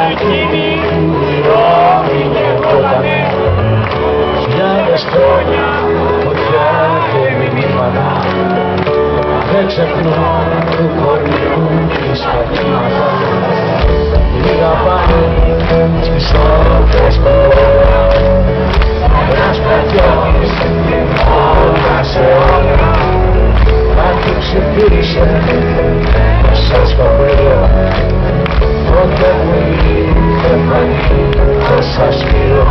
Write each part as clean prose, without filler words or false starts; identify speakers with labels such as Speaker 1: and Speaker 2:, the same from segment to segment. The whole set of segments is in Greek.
Speaker 1: εκείνη που δρόμοι γεγότανε χιλιάδες χρόνια φωτιά και μηνύματα δεν ξεχνώ του χωριού της πατήματα λίγα πάνε στις όρτες του ώρα ένας πρατιώνης όλα σε όλα κάτι ξυπήρισε μέσα στο κρύο τότε που είχε φανεί τόσα σκύο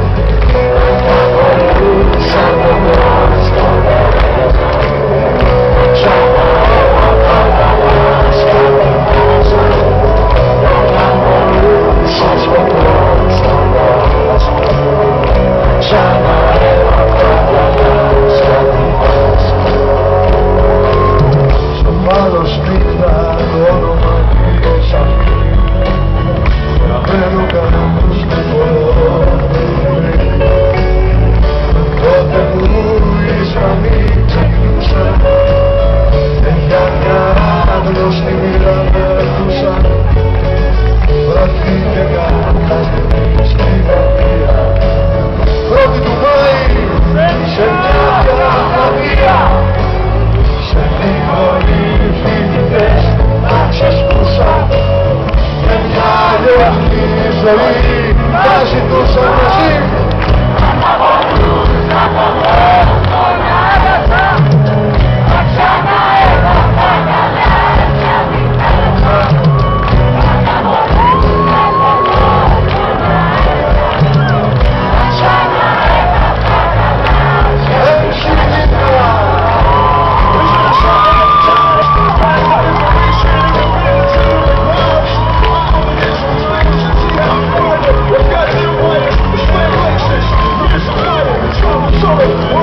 Speaker 1: απαγορούσαν το μόνο στο δέντρο κι απαγορούσαν κάτι μέσα απαγορούσαν στο μόνο στο δέντρο κι απαγορούσαν κάτι μέσα στο πάνω σπίτι το όνομα της αυτής γραμμένο κάτω στο χώρο τότε που οι Ισπανοί ξεκινούσαν για μια άγνωστη μοίρα περνούσαν βραδύ και κατάσταση στη βαρδία πρώτη του Μάη σε μια διαδρομία σε λίγο οι φοιτητές να ξεσπούσαν και μια αλλιώς ζωή να ζητούσαν μαζί
Speaker 2: Sorry.